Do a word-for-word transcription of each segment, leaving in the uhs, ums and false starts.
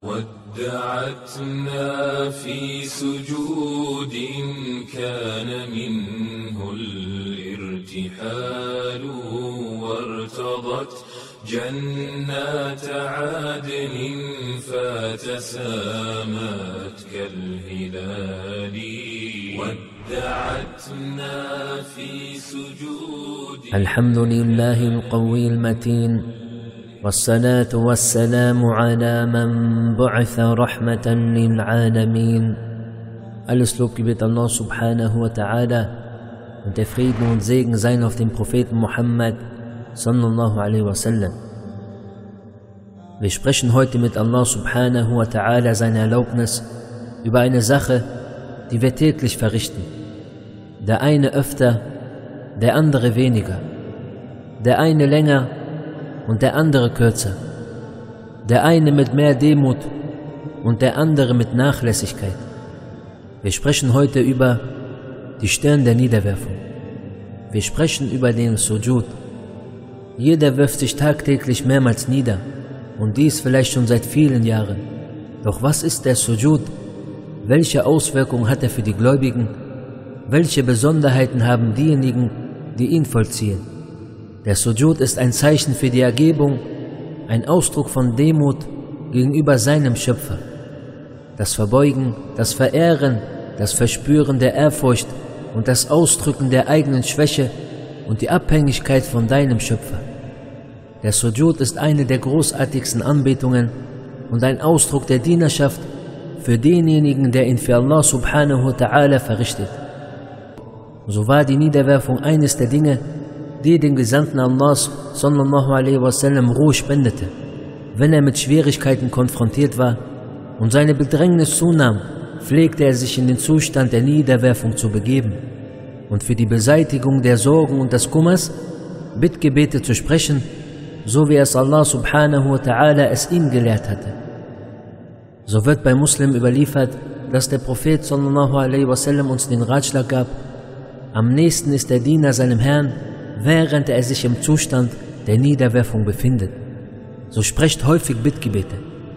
ودعتنا في سجود كان منه الارتحال وارتضت جنات عدن فتسامت كالهلال ودعتنا في سجود. الحمد لله القوي المتين، والصلاة والسلام على من بعث رحمة للعالمين. Alles Lob gebührt Allah subhanahu wa ta'ala und der Frieden und Segen seien auf den Propheten Muhammad sallallahu alaihi wasallam. Wir sprechen heute mit Allah subhanahu wa ta'ala seine Erlaubnis über eine Sache, die wir täglich verrichten. Der eine öfter, der andere weniger. Der eine länger und der andere kürzer. Der eine mit mehr Demut und der andere mit Nachlässigkeit. Wir sprechen heute über die Stirn der Niederwerfung. Wir sprechen über den Sujud. Jeder wirft sich tagtäglich mehrmals nieder und dies vielleicht schon seit vielen Jahren. Doch was ist der Sujud? Welche Auswirkungen hat er für die Gläubigen? Welche Besonderheiten haben diejenigen, die ihn vollziehen? Der Sujud ist ein Zeichen für die Ergebung, ein Ausdruck von Demut gegenüber seinem Schöpfer. Das Verbeugen, das Verehren, das Verspüren der Ehrfurcht und das Ausdrücken der eigenen Schwäche und die Abhängigkeit von deinem Schöpfer. Der Sujud ist eine der großartigsten Anbetungen und ein Ausdruck der Dienerschaft für denjenigen, der ihn für Allah subhanahu wa ta'ala verrichtet. So war die Niederwerfung eines der Dinge, die dem Gesandten Allahs sallallahu alaihi wasallam Ruhe spendete, wenn er mit Schwierigkeiten konfrontiert war und seine Bedrängnis zunahm, pflegte er sich in den Zustand der Niederwerfung zu begeben und für die Beseitigung der Sorgen und des Kummers Bittgebete zu sprechen, so wie es Allah subhanahu wa ta'ala es ihm gelehrt hatte. So wird bei Muslim überliefert, dass der Prophet sallallahu alaihi wasallam uns den Ratschlag gab: Am nächsten ist der Diener seinem Herrn, während er sich im Zustand der Niederwerfung befindet. So sprecht häufig Bittgebete.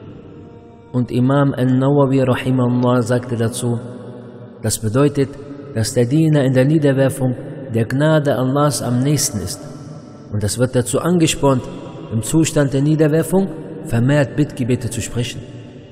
Und Imam al-Nawawi rahimahullah sagte dazu, das bedeutet, dass der Diener in der Niederwerfung der Gnade Allahs am nächsten ist. Und das wird dazu angespornt, im Zustand der Niederwerfung vermehrt Bittgebete zu sprechen.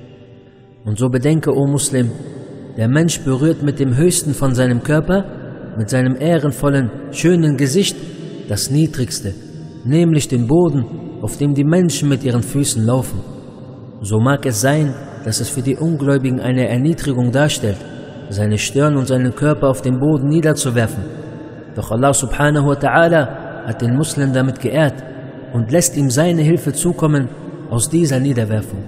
Und so bedenke, o Muslim, der Mensch berührt mit dem Höchsten von seinem Körper, mit seinem ehrenvollen, schönen Gesicht, das Niedrigste, nämlich den Boden, auf dem die Menschen mit ihren Füßen laufen. So mag es sein, dass es für die Ungläubigen eine Erniedrigung darstellt, seine Stirn und seinen Körper auf den Boden niederzuwerfen. Doch Allah subhanahu wa ta'ala hat den Muslim damit geehrt und lässt ihm seine Hilfe zukommen aus dieser Niederwerfung.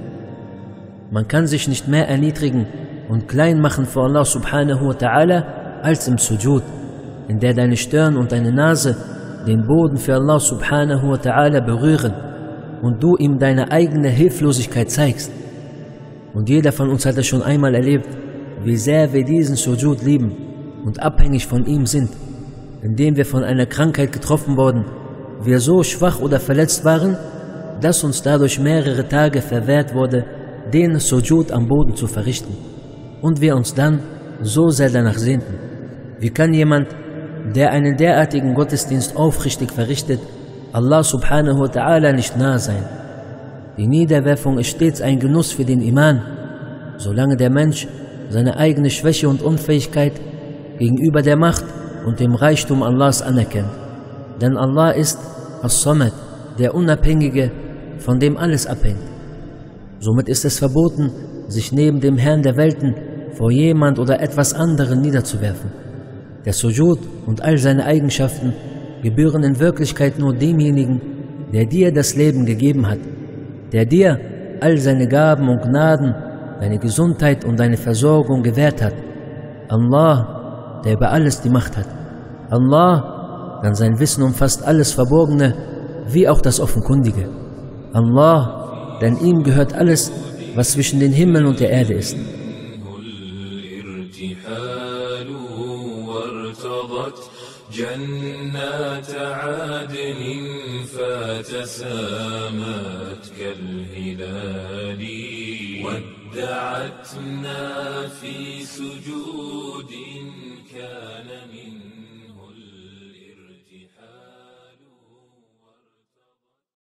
Man kann sich nicht mehr erniedrigen und klein machen vor Allah subhanahu wa ta'ala als im Sujud, in der deine Stirn und deine Nase den Boden für Allah subhanahu wa ta'ala berühren und du ihm deine eigene Hilflosigkeit zeigst. Und jeder von uns hat es schon einmal erlebt, wie sehr wir diesen Sujud lieben und abhängig von ihm sind, indem wir von einer Krankheit getroffen wurden, wir so schwach oder verletzt waren, dass uns dadurch mehrere Tage verwehrt wurde, den Sujud am Boden zu verrichten und wir uns dann so sehr danach sehnten. Wie kann jemand, der einen derartigen Gottesdienst aufrichtig verrichtet, Allah subhanahu wa ta'ala nicht nahe sein? Die Niederwerfung ist stets ein Genuss für den Iman, solange der Mensch seine eigene Schwäche und Unfähigkeit gegenüber der Macht und dem Reichtum Allahs anerkennt. Denn Allah ist As-Samad, der Unabhängige, von dem alles abhängt. Somit ist es verboten, sich neben dem Herrn der Welten vor jemand oder etwas anderem niederzuwerfen. Der Sujud und all seine Eigenschaften gebühren in Wirklichkeit nur demjenigen, der dir das Leben gegeben hat, der dir all seine Gaben und Gnaden, deine Gesundheit und deine Versorgung gewährt hat. Allah, der über alles die Macht hat. Allah, denn sein Wissen umfasst alles Verborgene, wie auch das Offenkundige. Allah, denn ihm gehört alles, was zwischen den Himmel und der Erde ist. جنات عدن فتسامت كالهلال ودعتنا في سجود كان من